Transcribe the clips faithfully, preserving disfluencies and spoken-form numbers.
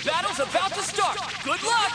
battle's about to start! Good luck!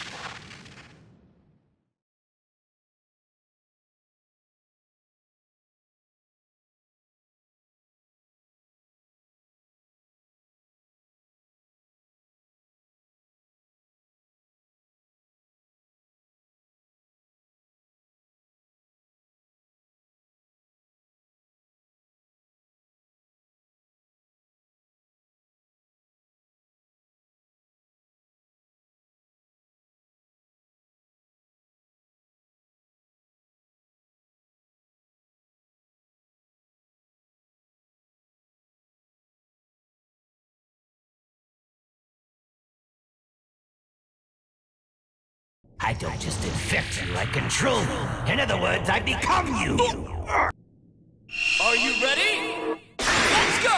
I don't just infect you, I control you. In other words, I become you. Are you ready? Let's go!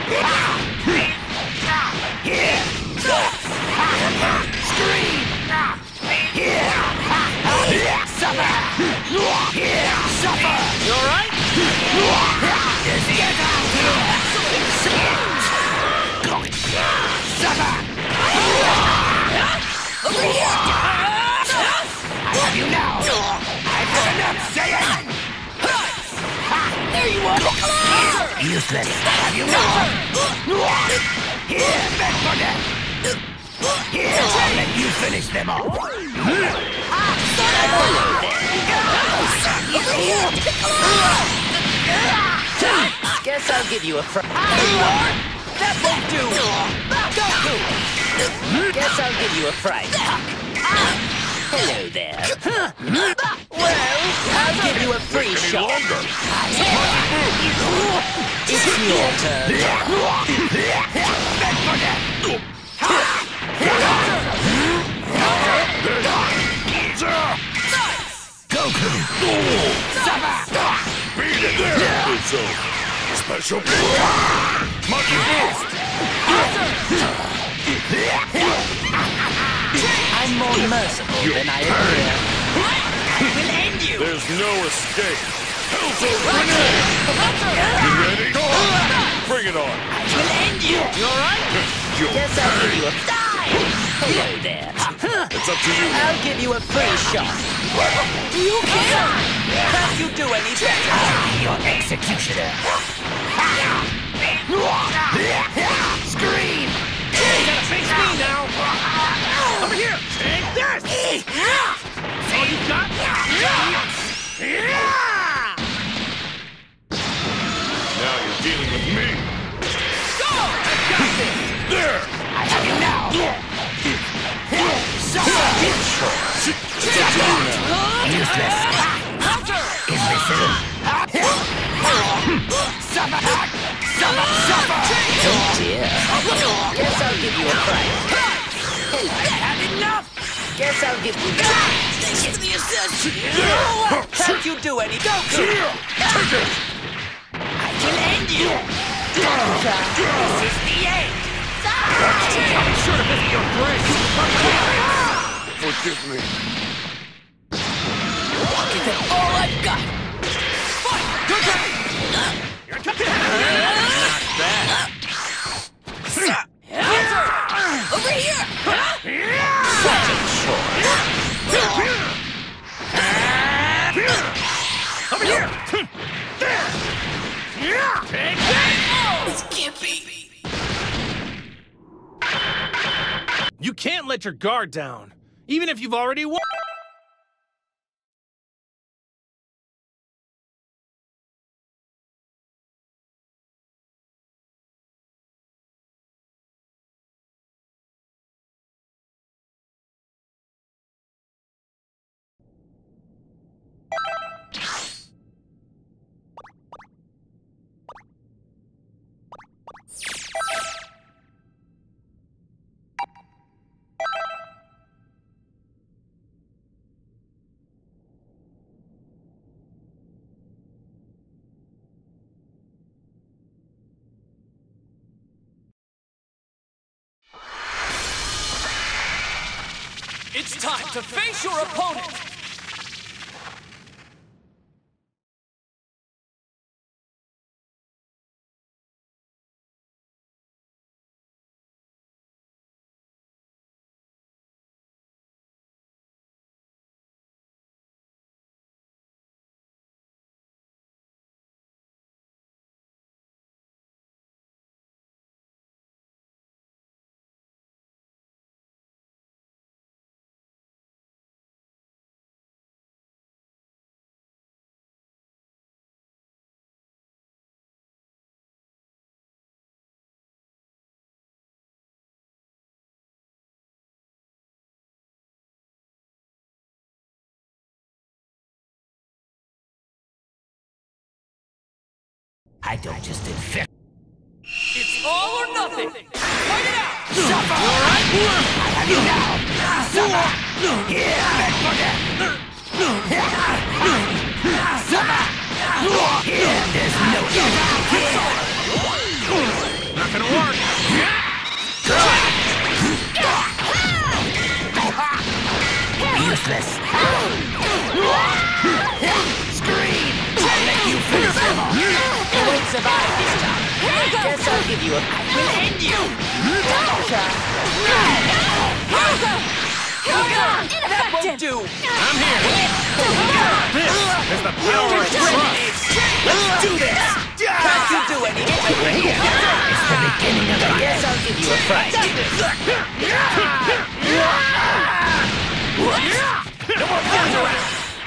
Here! Scream! Here! Suffer! Here! Suffer! You alright? Get out here! Suffer! Over here! I have you now! I've had enough saying! There you are! Useless! Have you now? Here, beg for death! Here, I'll let you finish them all! Guess I'll give you a fr- That won't do! Goku! Guess I'll give you a fright. Hello there. Well, I'll give you a free shot. It's your turn. Goku! Beat it there! It's a special big Monkey boost! I'm more merciful than I appear. We'll end you! There's no escape! Hell's grenade! You ready? Go on! Bring it on! We'll end you! You alright? You'll Guess I'll give you a pay. die. Hello there. It's up to you. I'll give you a free shot. Do you care? Can't you do any better? Your executioner! Scream! You gotta face me now! Over here! Take this! All you got? Now you're dealing with me. Go! I got this! There! I have you now! Suffer! It's up to you now. Useless! Counter! Imbecile! Suffer! Suffer! Suffer! Oh dear. Guess I'll give you a fright. I've had enough! Guess I'll give you that. Thanks for the assist! Can't you do any Goku? Take it! I will end you! This is the end! I'll be sure to visit your grave! Forgive me. Give it all I've got! Fight! Good guy! Here it comes! Not bad! Counter! Over here! Such a chore. Over here! There! Take that! This can't be! You can't let your guard down, even if you've already won. It's time to face your opponent! I don't just infect. It's all or nothing! Fight it out! Suffer! You alright? I have you now! Suffer! Here, beg for death! Suffer! Here, there's no end! Not gonna work! Useless! Scream! I'll let you finish them all! You won't survive this time. Guess I'll give you a... I will end you! Double shot! That won't do! I'm here! This is the power of trust! Let's do this! Can't you do anything? It's the beginning of the Guess I'll give you a fright. No more fooling around!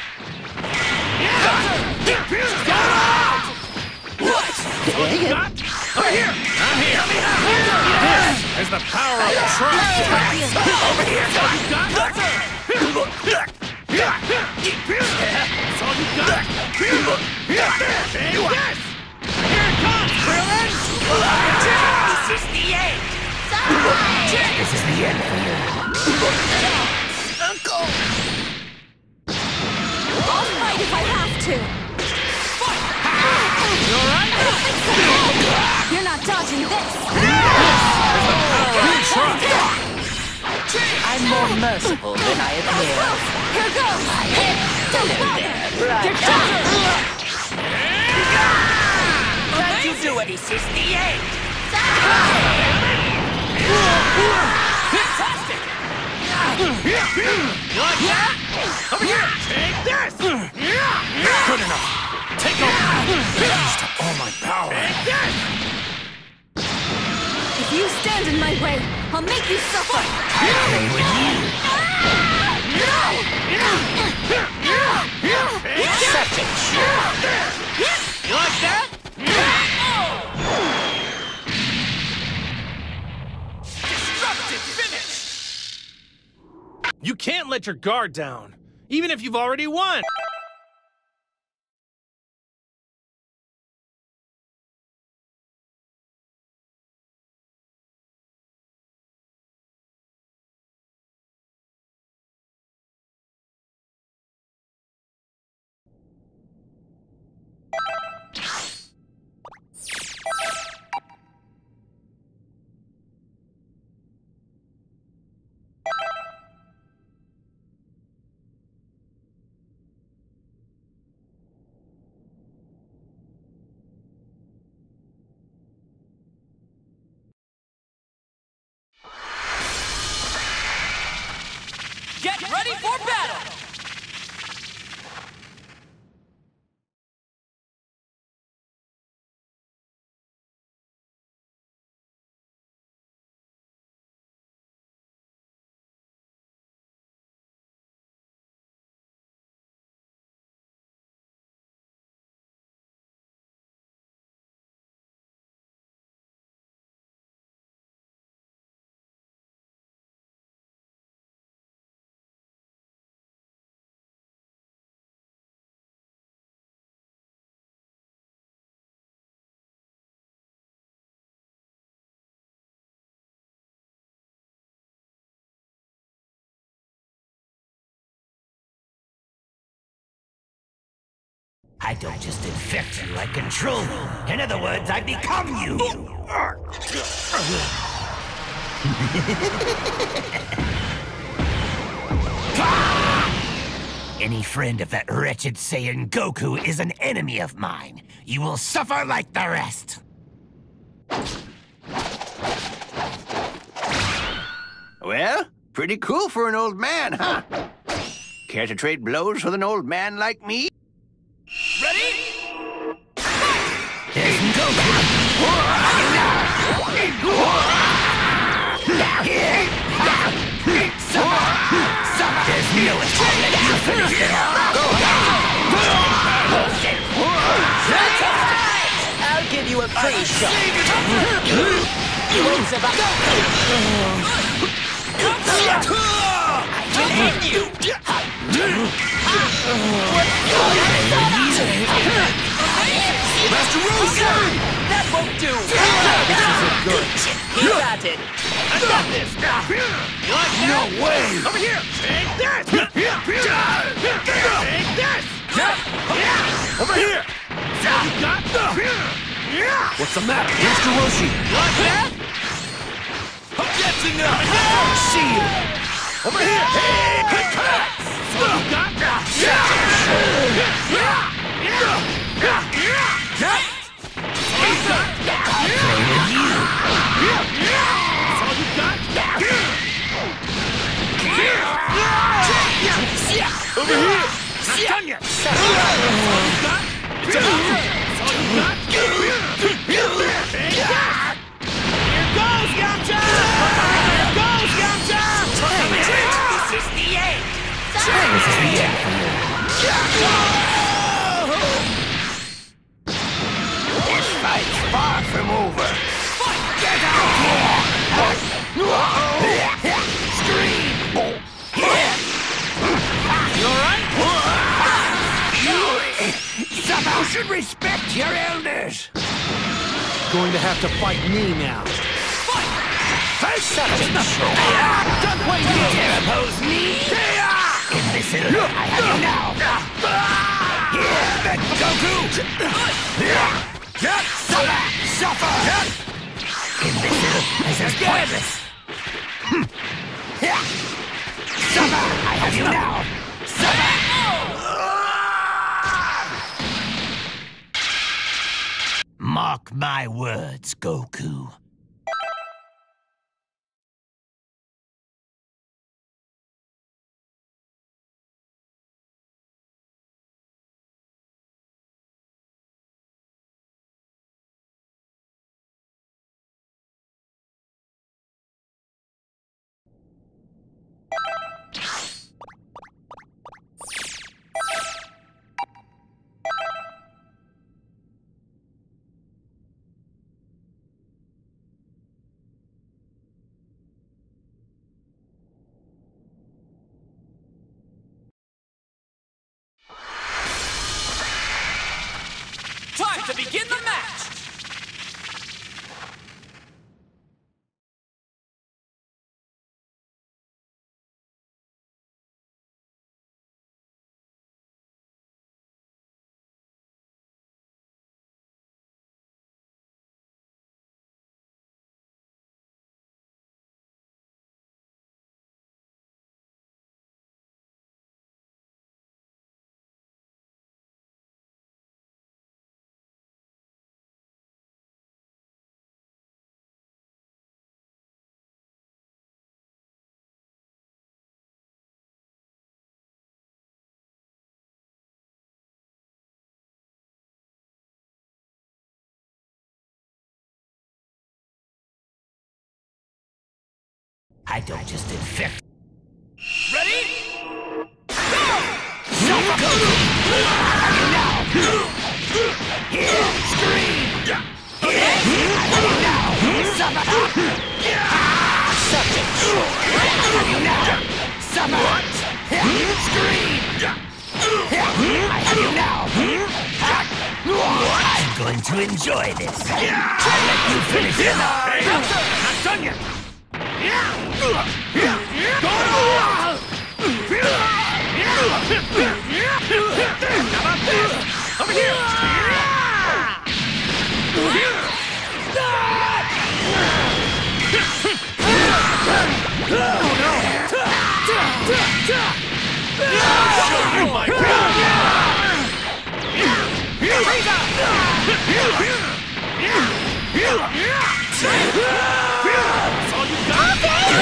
What? All you got? Over here! I'm here! This is the power of trust! Over here! That's all you got? That's all you got? Take this! Here it comes, Krillin! This is the end! This is the end for you. Uncle! I'll fight if I have to. You alright? You're not dodging this. There's the power of trust! I'm more merciful than I appear. Here goes. Don't bother. Right. You're done. Can't you do it? This is the end! Fantastic! You like that? Over here! Take this! Good enough! Take over! Used up all my power! Take this! If you stand in my way, I'll make you suffer. I play with you. Such a jerk. You like that? Destructive finish! You can't let your guard down, even if you've already won! Get ready for battle! I don't just infect you, I control you. In other words, I become you. Any friend of that wretched Saiyan Goku is an enemy of mine. You will suffer like the rest. Well, pretty cool for an old man, huh? Care to trade blows with an old man like me? Ready? There's Goku. There's no escape. Let you finish it all. I'll give you a free shot. You won't survive. I will end you! Best That won't do! This isn't good. Keep at it! I got this! You like that? No way! Over here! Take this! Take this! Over here! You got What's the matter? Mister Roshi? You like that? That's enough! See you! Over here! Hey! You got Over here! Not done yet! It's all you got! It's all you got! Here goes, Yamcha! Here goes, Yamcha! This is the end! This is the end for you. This fight's far from over. Get out here! Scream! You alright? You somehow should respect your elders. Going to have to fight me now. First up, done playing you dare oppose me? Imbecile, I have you now. Here, back for Goku. Suffer, suffer. Imbecile, this is pointless. Suffer, I have you now. Suffer. Mark my words, Goku. Time to begin the match! I don't just infect. Ready? Suffer, Goku! Have you now? Here, scream! Here, I have you now! Suffer! Subject! Have you now? Suffer! Scream! I have you now! I'm going to enjoy this. I'll let you finish it now. Hey, not done yet! Go! How about this? Over here! Oh my God! That's all you got?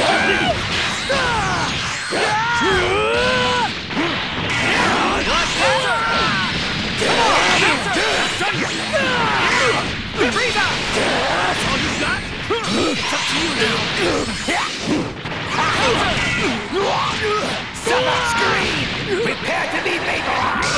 It's up to you now. Summer scream! Prepare to be vaporized!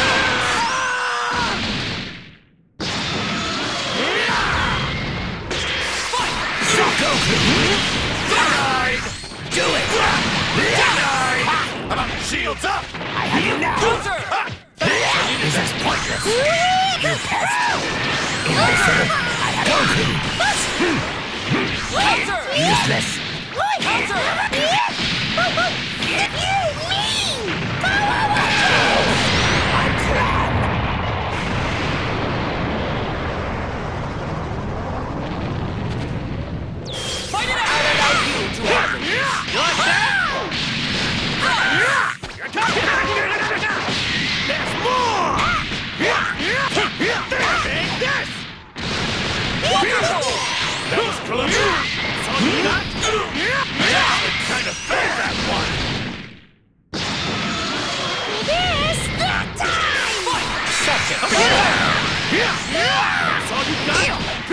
Denied! Do it! Denied! How about shields up? I have you now! This is pointless! You pest! Imbecile! I have Goku! Useless! Fight it out! I allow you to handle this. You like that? There's more! Take this! Wonderful! That was close. That's all you got? Kind of felt that one. This that time! Such a That's all you got?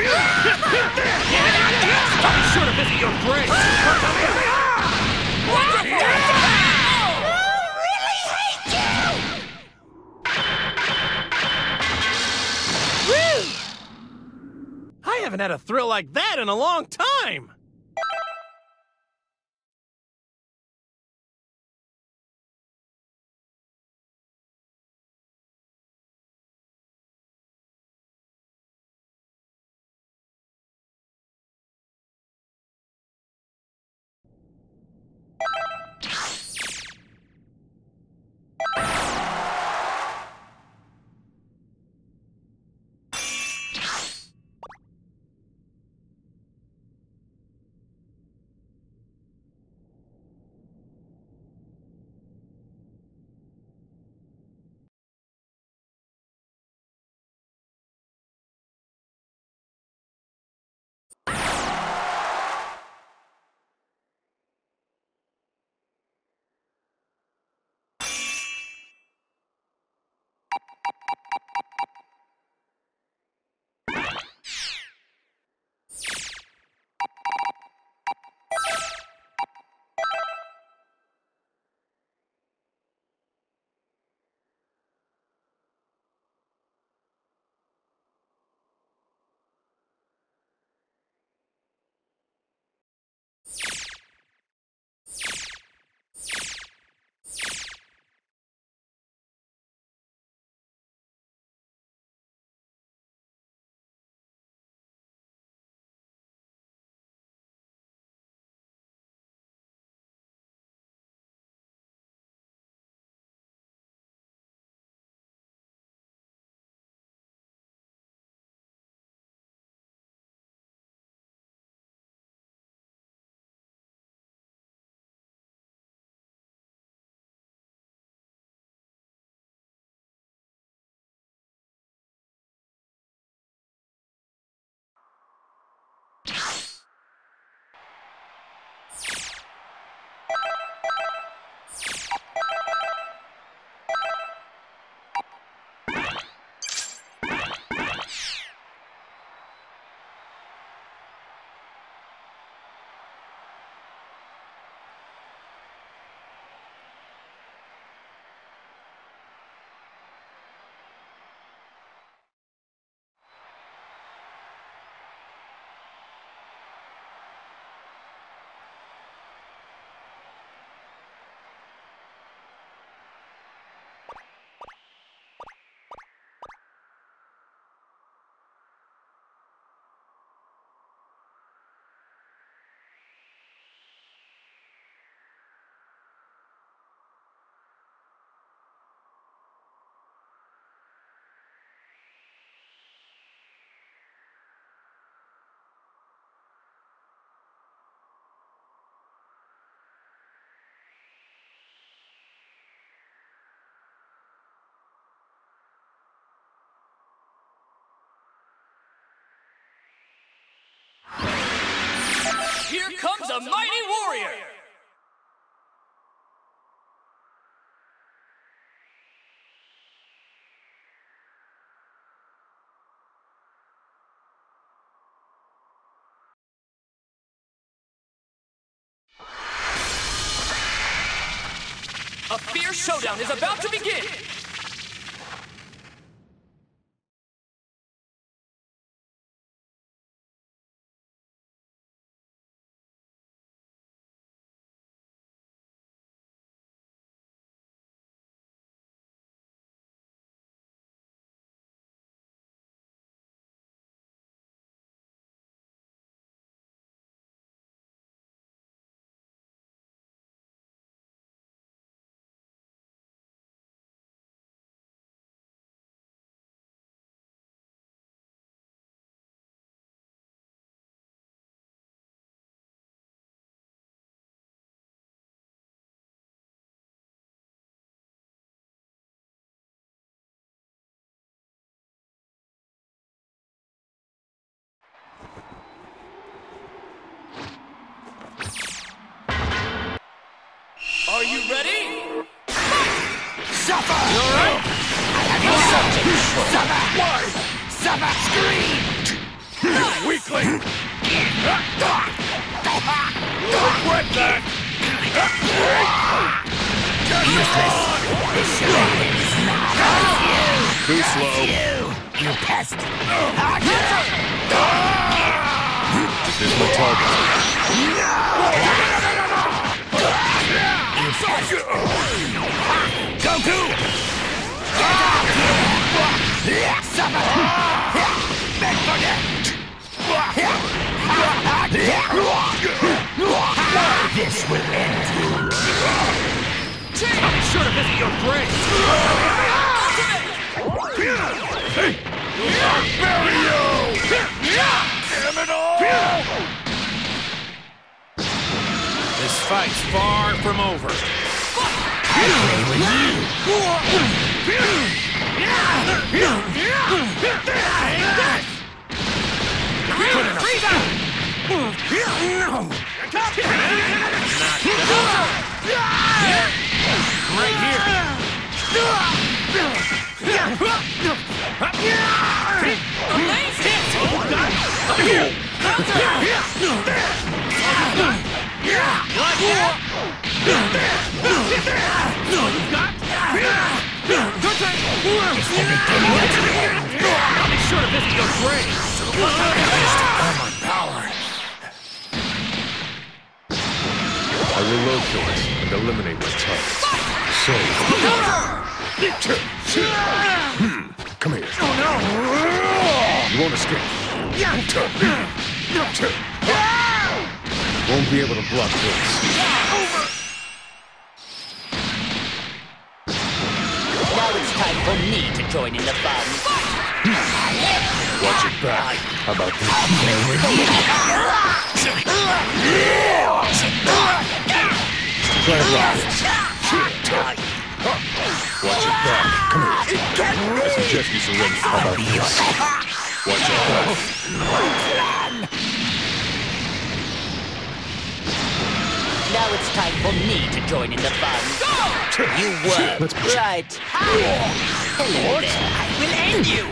Stop short of visit your brain! I haven't had a thrill like that in a long time! Here comes a mighty warrior! A fierce showdown is about to begin! you ready? Suffer! You alright? Suffer! Why? Suffer! Scream! Weakling! You'll regret that! Useless! This charade is not on you! Too slow. You! You pest! Is this my target? You pest! Goku! Suffer! Beg for death! This will end you! I'll be sure to visit your grave! Hey! I'll bury you! Damn it all! This fight's far from over. I play with Right here. I'll be sure to visit your grave. I will locate and eliminate my target. So, hmm, come here. Oh no! You won't escape. Won't be able to block this. Now it's time for me to join in the fun. Watch it back. How about this? Try to block this. Watch it back. Come here. I suggest you surrender. How about this? Watch it back. Now it's time for me to join in the fun. You were Let's go. right. Hello there. I will end you.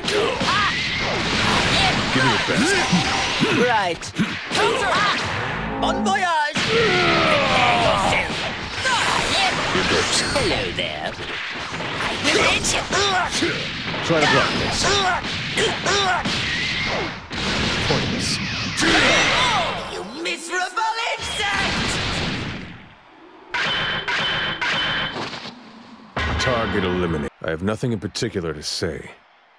Give me your best. Right. Bon voyage. Prepare yourself. Here goes. Hello there. I will end you. Try to block this. Pointless. You miserable insect! Target eliminated. I have nothing in particular to say.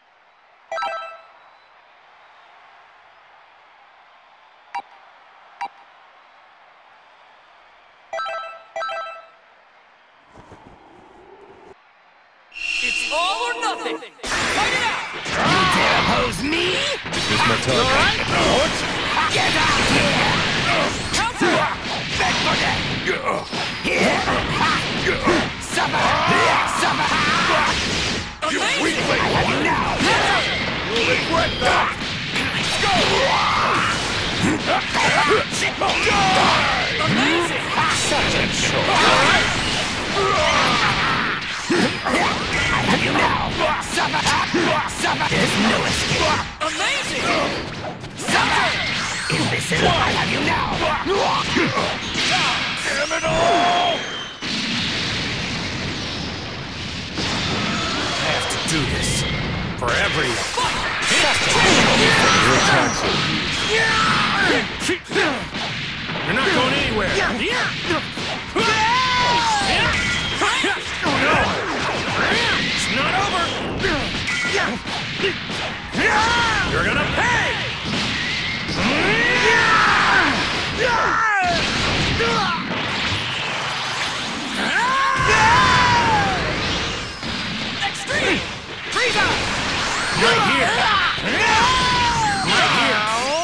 It's all or nothing! Fight it out! You dare oppose me? Is this my target? Get out here! Counter! Beg for death! Here! Suffer! Suffer! You weakling! I have you now! You'll regret that! Amazing! Such a chore. I have you now! Suffer! Suffer! There's no escape! Amazing! Suffer! Imbecile! I have you now! Damn it all! I have to do this for everyone. Your attacks are weak. You're not going anywhere. Oh no! It's not over! You're gonna pay! Extreme! Frieza! Right here! Right here!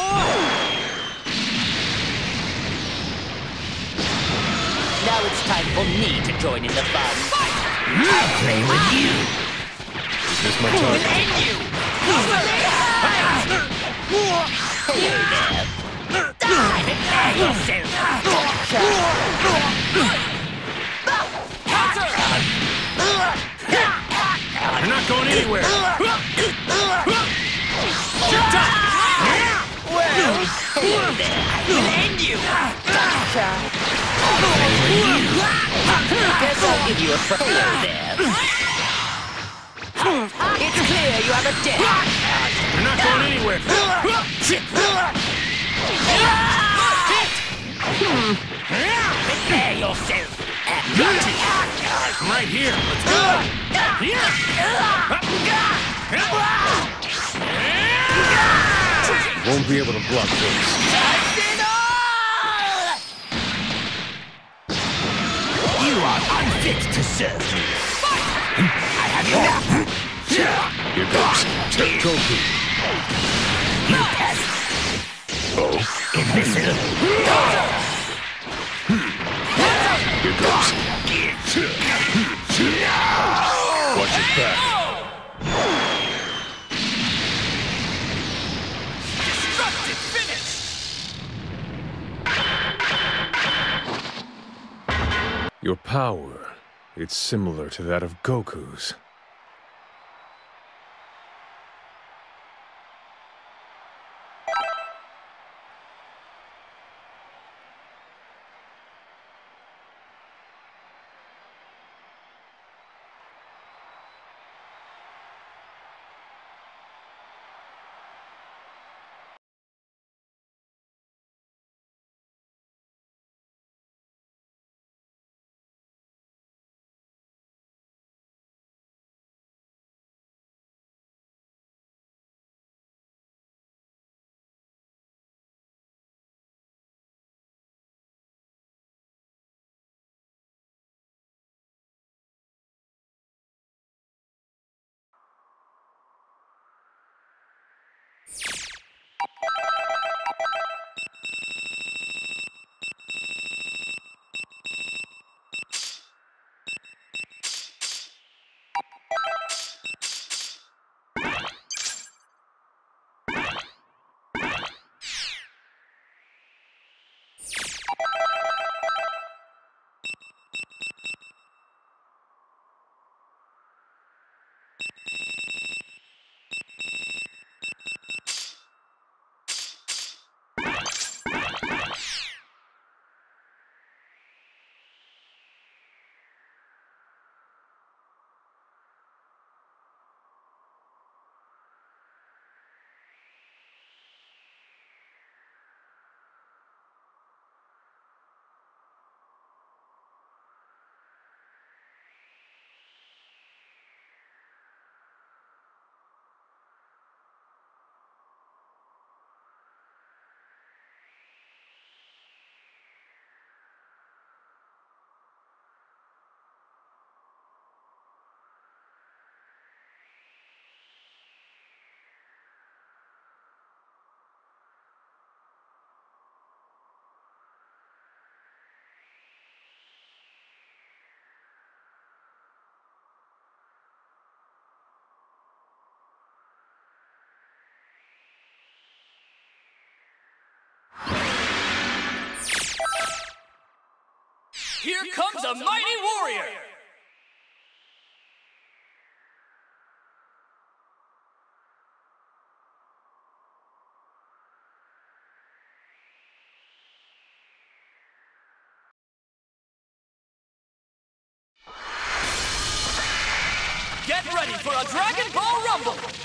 Now it's time for me to join in the fun. I'll play with you. Is this my We'll target? end you! Hello there. Prepare yourself. Hello there. We'll end you! Gotcha. Guess I'll give you a fr- Hello there. It's clear you have a debt. You're not going anywhere. Prepare yourself. I'm right here. Let's go. Won't be able to block this. You are unfit to serve me. I have you now. Here goes. Goku. You pest. Oh. Imbecile. Here goes. Watch your back. Destructive finish! Your power, it's similar to that of Goku's. Here comes a mighty warrior! Get ready for a Dragon Ball Rumble!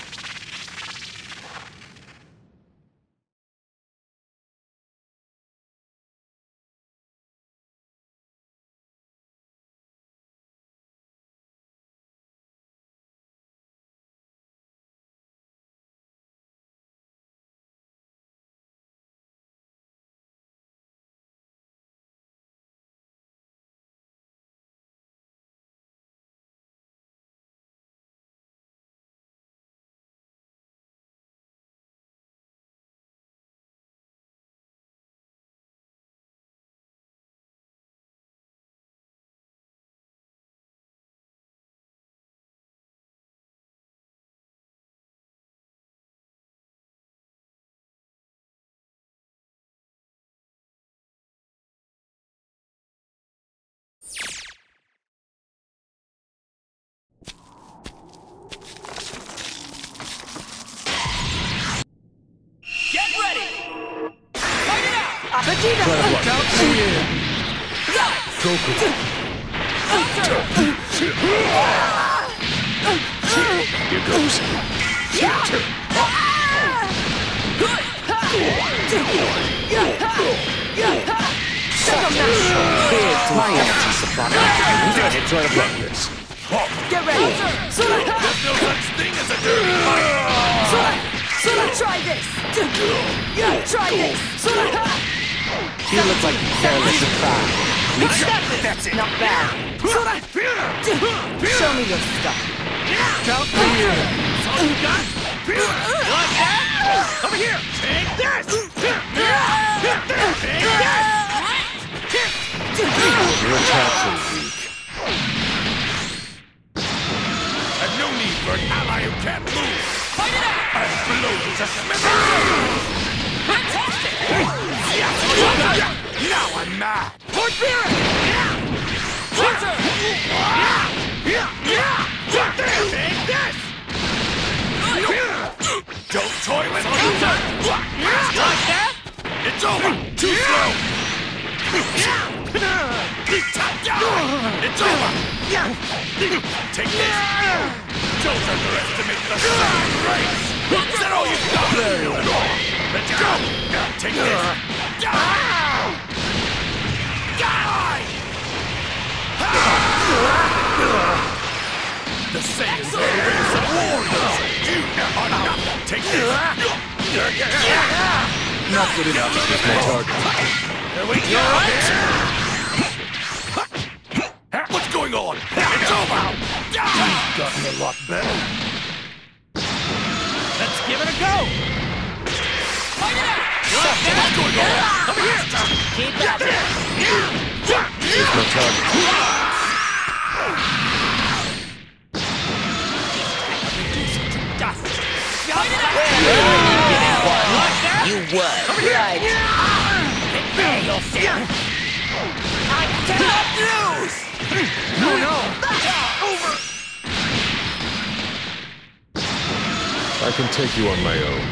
Vegeta! Count me in. Goku. Here goes. My energy supply. Try to block this. Get ready! Sora! There's no such thing as a dirty fight! Sora! Sora, try this! Try this! Sora! You look like a careless surprise. That's it! Not bad! Sora! Show me your stuff! Count me in! That's all you got? You like that? Over here! Take this! Take this! Your attacks are weak. I've no need for an ally who can't move! Fight it out! I'm blown to smithereens! Fantastic! Now I'm mad! Lord Beerus! Hunter! Take this! Don't toy with me! Like that? It's over! Too slow! It's over! Take this! Don't underestimate the sound race! Is that all you've got? Let's go! Take this! Die! The Saiyans are the race of warriors! You are not! Take this! Not good enough. That's my target. Here we go! What's going on? It's over! You've gotten a lot better. Let's give it a go! Fight it out! What's going on? Over here! Keep at it. Here's my target. Dust! You would. Right. Prepare yourself! I cannot lose! No, no! Over! I can take you on my own.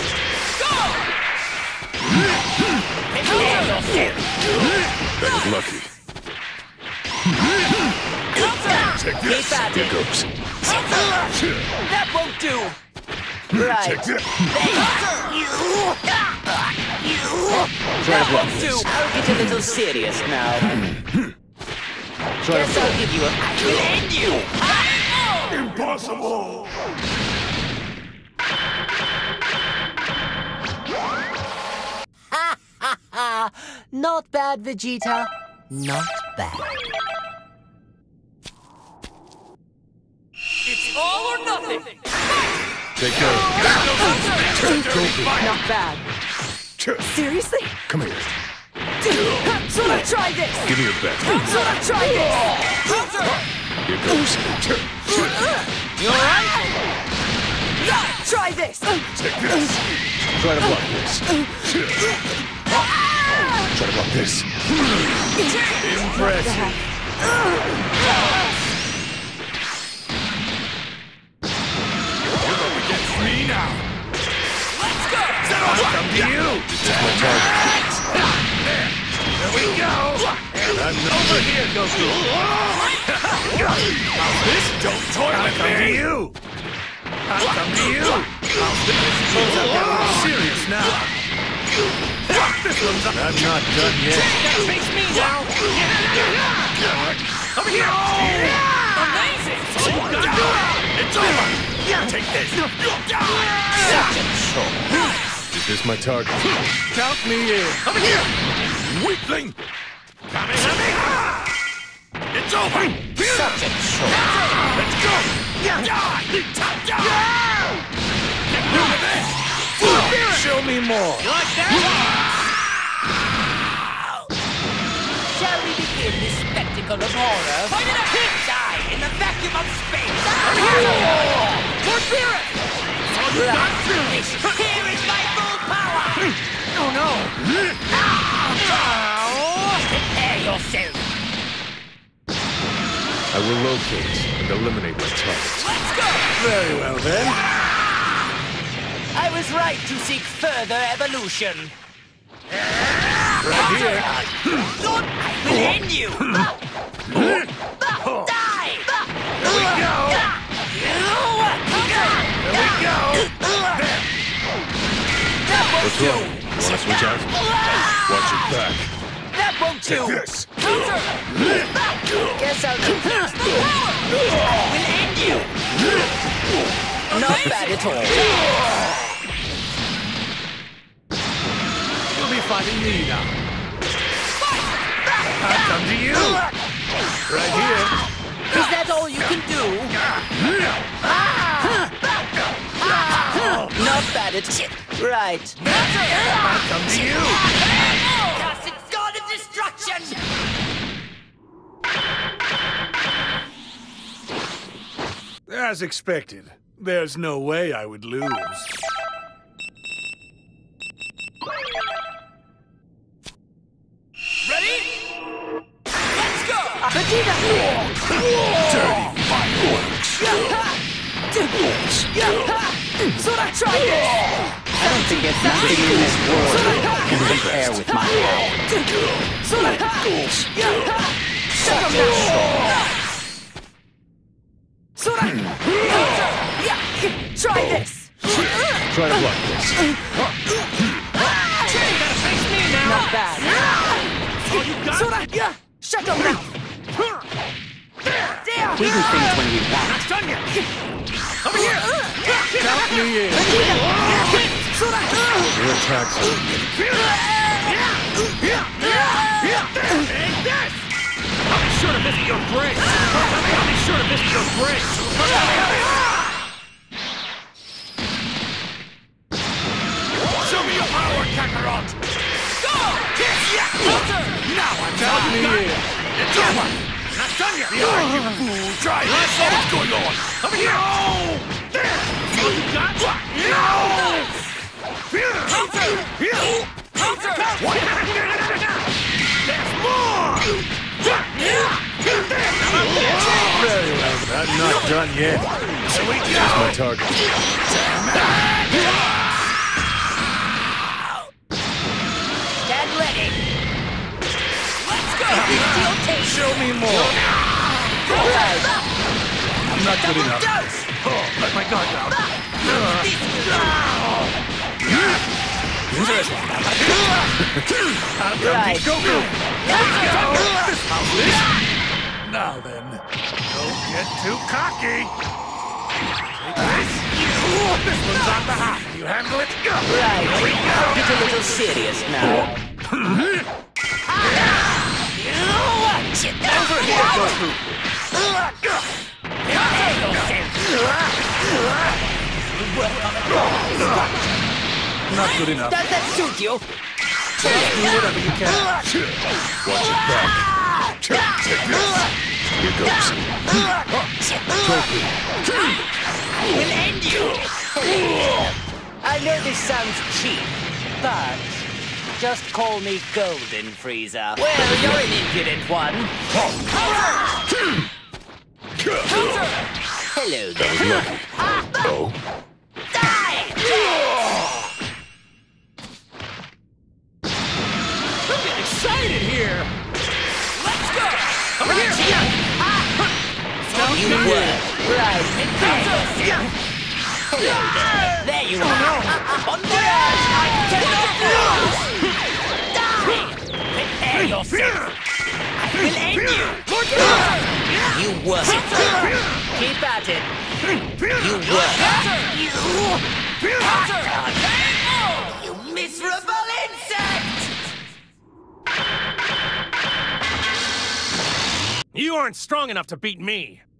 Prepare yourself! That was lucky. Take this. Keep at Here it. goes. That won't do. Right. Take this. That won't do. I'll get a little serious now. Guess I'll give you a... I will end you. Impossible! Not bad, Vegeta. Not bad. It's all or nothing! Take care of Not bad. it. Seriously? Come here. Sora, try this! Give me your bet. Sora, try this! Here goes. You alright? Try this! Take this. Try to block this. Try to block this. Impressive! You're up against me now! Let's go! I'll come to you! This is my target. There! There we go! And I'm over here, Goku! How's this? Don't toy with me! I'll come to you! I'll come to you! How's this? I suppose I've got a little serious now. This one's up. I'm not done yet. That makes me now! Over here! Amazing! It's over! Take this! Is this my target? Count me in. Over here! Weakling! Kamehameha! It's over! Such a chore. Let's go! Die! Die! Get rid of this! Show me more. You like that? Shall we begin this spectacle of horror? Fight it out! Die in the vacuum of space! Lord Beerus! Here is my full power! Oh no! Prepare yourself! I will locate and eliminate my target. Let's go! Very well then. I was right to seek further evolution. Right here. I will end you! Die! Here we go. Here we go. What's wrong? Wanna switch out? Watch your back. That won't do! Take this. Guess I'll do that. I will end you! Not bad at all. You'll be fighting me now. I'll come to you. Right here. Is that all you can do? Not bad at all. Right. I'll come to you. Cursed god of destruction! As expected, there's no way I would lose. Ready? Let's go! Vegeta! Dirty fireworks. Sora, try this! I don't think there's nothing in this world that can compare with my power. Sora! Shut him down! Sora! Try this! Try to block this. Not bad. Sora! Shut him down! We do things when we want. Done yet. Over here. Count me in. Sora! Your attacks. Take this. I'll be sure to visit your grave. I'll be sure to visit your grave. Show me your power, Kakarot. Go! Now I'm Count me in. It's over. Not done yet. You fool. Try this. What's going on? Over here. No! There. All you got? No! Counter! Counter! What? There's more! Very well, but I'm not done yet. Here we go! Here's my target. Stand ready! Let's go! Steel tape! Show me more! Right. I'm not good enough. Oh, let my guard down. I'll come Right. to Goku! Now then, don't get too cocky! Take this! This one's on the hop. You handle it? Right. Get a little serious now. Over here, Goku! Not good enough. Does that suit you? Do whatever you can. Watch your back. Take this. Here goes. Goku. I will end you! I know this sounds cheap, but just call me Golden Frieza. Well, you're an impudent one. Hello there. Oh. Die! I'm getting excited here! Let's go! Over here! You were right. Hello there. There you are. On the edge, I cannot lose. Die! Prepare yourself! I will end you! You work. Keep at it. You work. You miserable insect! You aren't strong enough to beat me.